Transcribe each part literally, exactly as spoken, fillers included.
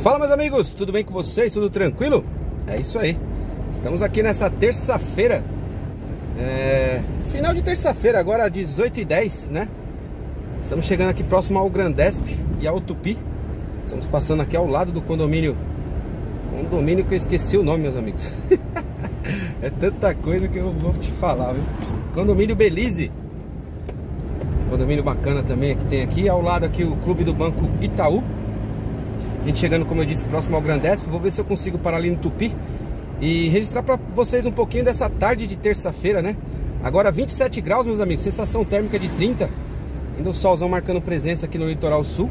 Fala, meus amigos, tudo bem com vocês? Tudo tranquilo? É isso aí. Estamos aqui nessa terça-feira, é... final de terça-feira, agora dezoito e dez, né? Estamos chegando aqui próximo ao Grandesp e ao Tupi. Estamos passando aqui ao lado do condomínio. Condomínio que eu esqueci o nome, meus amigos. É tanta coisa que eu vou te falar, viu? Condomínio Belize. Condomínio bacana também que tem aqui. Ao lado aqui o Clube do Banco Itaú. A gente chegando, como eu disse, próximo ao Grandesp. Vou ver se eu consigo parar ali no Tupi e registrar para vocês um pouquinho dessa tarde de terça-feira, né? Agora vinte e sete graus, meus amigos. Sensação térmica de trinta. Ainda o solzão marcando presença aqui no litoral sul.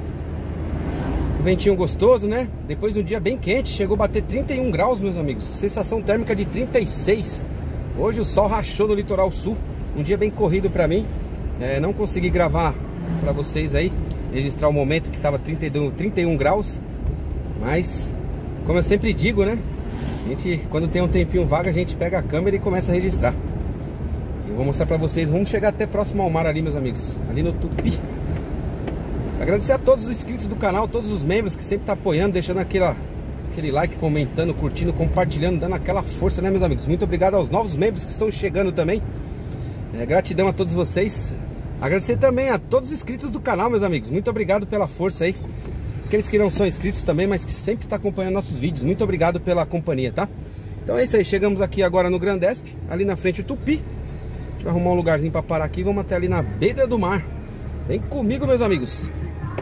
O ventinho gostoso, né? Depois de um dia bem quente, chegou a bater trinta e um graus, meus amigos. Sensação térmica de trinta e seis. Hoje o sol rachou no litoral sul. Um dia bem corrido pra mim. É, não consegui gravar pra vocês aí, registrar o momento que tava trinta e um graus. Mas, como eu sempre digo, né? A gente, quando tem um tempinho vago, a gente pega a câmera e começa a registrar. Eu vou mostrar pra vocês. Vamos chegar até próximo ao mar ali, meus amigos. Ali no Tupi. Agradecer a todos os inscritos do canal, todos os membros que sempre estão tá apoiando, deixando aquela, aquele like, comentando, curtindo, compartilhando, dando aquela força, né, meus amigos? Muito obrigado aos novos membros que estão chegando também. É, gratidão a todos vocês. Agradecer também a todos os inscritos do canal, meus amigos. Muito obrigado pela força aí. Aqueles que não são inscritos também, mas que sempre estão acompanhando nossos vídeos. Muito obrigado pela companhia, tá? Então é isso aí, chegamos aqui agora no Grandesp, ali na frente o Tupi. A gente vai arrumar um lugarzinho para parar aqui. Vamos até ali na beira do mar. Vem comigo, meus amigos.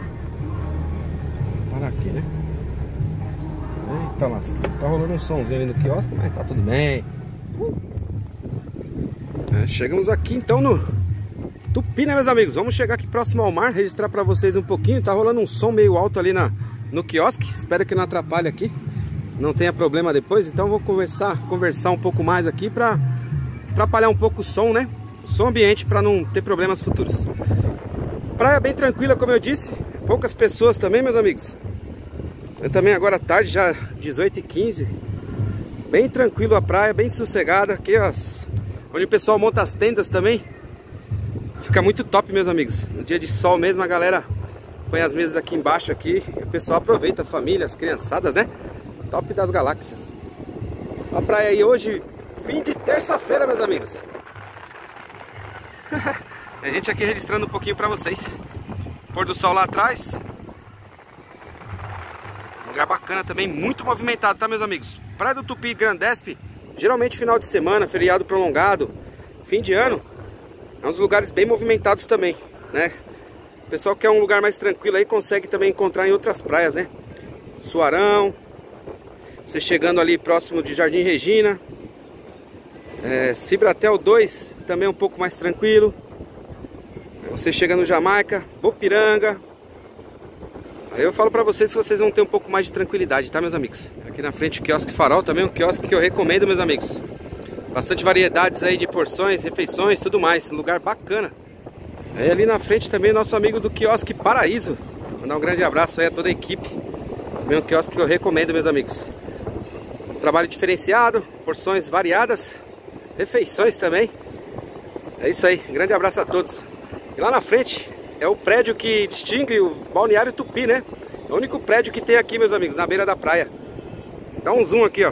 Parar aqui, né? Eita lasca. Tá rolando um somzinho ali no quiosque, mas tá tudo bem. uh. é, Chegamos aqui então no Tupi, né, meus amigos? Vamos chegar aqui próximo ao mar, registrar pra vocês um pouquinho. Tá rolando um som meio alto ali na, no quiosque. Espero que não atrapalhe aqui, não tenha problema depois. Então vou conversar, conversar um pouco mais aqui pra atrapalhar um pouco o som, né? O som ambiente, pra não ter problemas futuros. Praia bem tranquila, como eu disse. Poucas pessoas também, meus amigos. Eu também agora à tarde, já dezoito e quinze. Bem tranquilo a praia, bem sossegada. Aqui, ó, onde o pessoal monta as tendas também. Fica muito top, meus amigos. No dia de sol mesmo, a galera põe as mesas aqui embaixo aqui, e o pessoal aproveita, a família, as criançadas, né? Top das galáxias. A praia aí hoje, fim de terça-feira, meus amigos. A gente aqui registrando um pouquinho pra vocês. Pôr do sol lá atrás. Lugar bacana também, muito movimentado, tá, meus amigos? Praia do Tupi, Grandesp, geralmente final de semana, feriado prolongado, fim de ano, é um dos lugares bem movimentados também, né? O pessoal que quer um lugar mais tranquilo aí consegue também encontrar em outras praias, né? Suarão, você chegando ali próximo de Jardim Regina, é, Cibratel dois, também um pouco mais tranquilo. Você chega no Jamaica, Bopiranga. Aí eu falo pra vocês que vocês vão ter um pouco mais de tranquilidade, tá, meus amigos? Aqui na frente o quiosque Farol também, um quiosque que eu recomendo, meus amigos. Bastante variedades aí de porções, refeições, tudo mais. Lugar bacana. Aí ali na frente também nosso amigo do quiosque Paraíso. Mandar um grande abraço aí a toda a equipe. Também um quiosque que eu recomendo, meus amigos. Trabalho diferenciado, porções variadas, refeições também. É isso aí, grande abraço a todos. E lá na frente é o prédio que distingue o Balneário Tupi, né? É o único prédio que tem aqui, meus amigos, na beira da praia. Dá um zoom aqui, ó.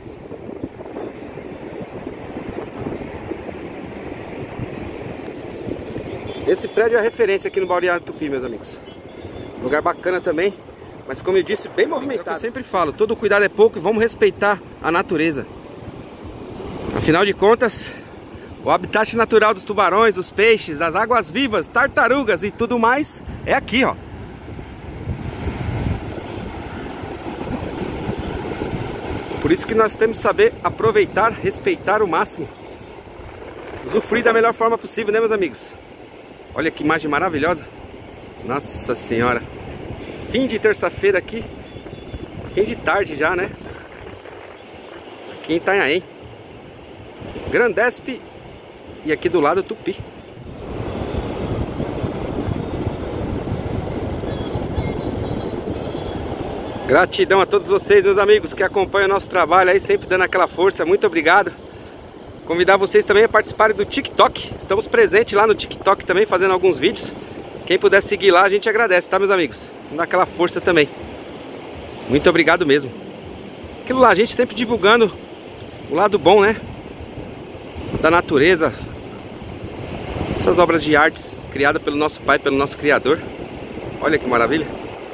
Esse prédio é a referência aqui no Balneário Tupi, meus amigos. Lugar bacana também, mas como eu disse, bem movimentado. Eu sempre falo, todo cuidado é pouco e vamos respeitar a natureza. Afinal de contas, o habitat natural dos tubarões, dos peixes, das águas vivas, tartarugas e tudo mais é aqui, ó. Por isso que nós temos que saber aproveitar, respeitar o máximo. Usufruir da melhor forma possível, né, meus amigos? Olha que imagem maravilhosa. Nossa senhora. Fim de terça-feira aqui. Fim de tarde já, né? Aqui em Itanhaém. Grandesp. E aqui do lado Tupi. Gratidão a todos vocês, meus amigos, que acompanham o nosso trabalho aí, sempre dando aquela força. Muito obrigado. Convidar vocês também a participarem do TikTok. Estamos presentes lá no TikTok também, fazendo alguns vídeos. Quem puder seguir lá, a gente agradece, tá, meus amigos? Dá aquela força também. Muito obrigado mesmo. Aquilo lá, a gente sempre divulgando o lado bom, né? Da natureza. Essas obras de artes criadas pelo nosso pai, pelo nosso criador. Olha que maravilha.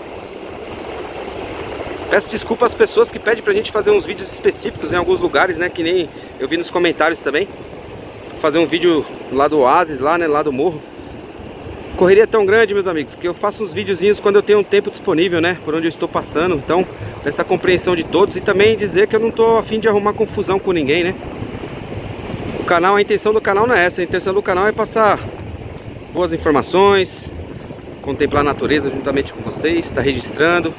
Peço desculpa às pessoas que pedem pra gente fazer uns vídeos específicos em alguns lugares, né? Que nem eu vi nos comentários também. Fazer um vídeo lá do oásis, lá, né? Lá do morro. Correria tão grande, meus amigos, que eu faço uns videozinhos quando eu tenho um tempo disponível, né? Por onde eu estou passando. Então, essa compreensão de todos. E também dizer que eu não tô a fim de arrumar confusão com ninguém, né? O canal, a intenção do canal não é essa. A intenção do canal é passar boas informações, contemplar a natureza juntamente com vocês, estar registrando.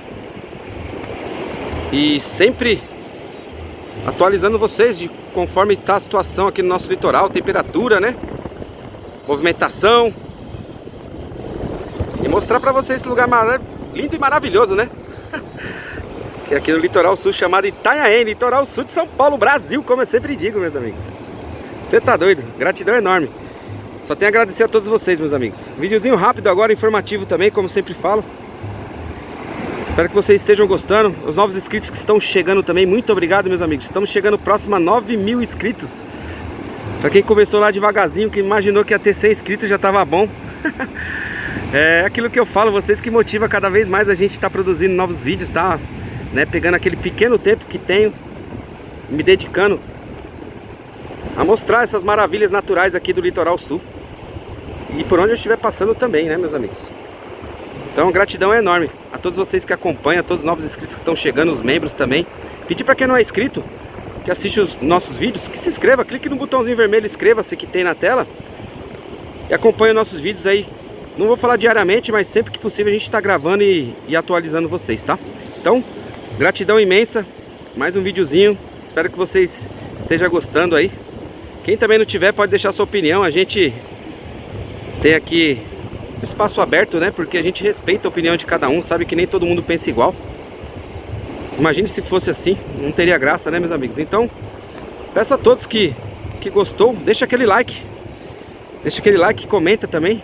E sempre atualizando vocês de conforme está a situação aqui no nosso litoral, temperatura, né? Movimentação. E mostrar para vocês esse lugar lindo e maravilhoso, né? Que é aqui no litoral sul, chamado Itanhaém, litoral sul de São Paulo, Brasil, como eu sempre digo, meus amigos. Você tá doido? Gratidão enorme. Só tenho a agradecer a todos vocês, meus amigos. Videozinho rápido agora, informativo também, como sempre falo. Espero que vocês estejam gostando. Os novos inscritos que estão chegando também, muito obrigado, meus amigos. Estamos chegando próximo a nove mil inscritos. Para quem começou lá devagarzinho, que imaginou que ia ter cem inscritos, já tava bom. É aquilo que eu falo, vocês que motivam cada vez mais a gente estar tá produzindo novos vídeos, tá? Né? Pegando aquele pequeno tempo que tenho, me dedicando a mostrar essas maravilhas naturais aqui do litoral sul. E por onde eu estiver passando também, né, meus amigos? Então, gratidão é enorme a todos vocês que acompanham, a todos os novos inscritos que estão chegando, os membros também. Pedir para quem não é inscrito, que assiste os nossos vídeos, que se inscreva, clique no botãozinho vermelho, inscreva-se que tem na tela. E acompanhe nossos vídeos aí. Não vou falar diariamente, mas sempre que possível a gente está gravando e, e atualizando vocês, tá? Então, gratidão imensa. Mais um videozinho. Espero que vocês estejam gostando aí. Quem também não tiver, pode deixar sua opinião. A gente tem aqui espaço aberto, né? Porque a gente respeita a opinião de cada um. Sabe que nem todo mundo pensa igual. Imagine se fosse assim. Não teria graça, né, meus amigos? Então, peço a todos que, que gostou, deixa aquele like. Deixa aquele like, comenta também.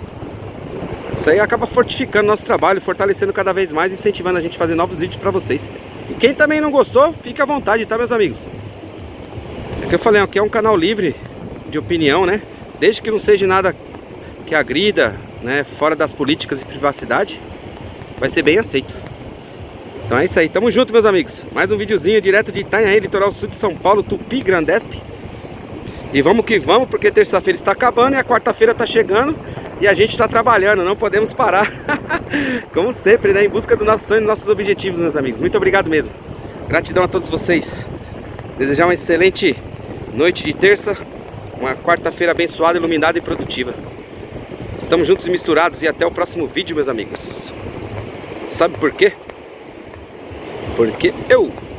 Isso aí acaba fortificando nosso trabalho, fortalecendo cada vez mais, incentivando a gente a fazer novos vídeos pra vocês. E quem também não gostou, fica à vontade, tá, meus amigos? É que eu falei, aqui é um canal livre de opinião, né? Desde que não seja nada que agrida, né, fora das políticas e privacidade, vai ser bem aceito. Então é isso aí, tamo junto, meus amigos. Mais um videozinho direto de Itanhaém, litoral sul de São Paulo, Tupi, Grandesp. E vamos que vamos, porque terça-feira está acabando e a quarta-feira está chegando. E a gente está trabalhando, não podemos parar. Como sempre, né? Em busca do nosso sonho e dos nossos objetivos, meus amigos. Muito obrigado mesmo. Gratidão a todos vocês. Desejar uma excelente noite de terça. Uma quarta-feira abençoada, iluminada e produtiva. Estamos juntos e misturados. E até o próximo vídeo, meus amigos. Sabe por quê? Porque eu...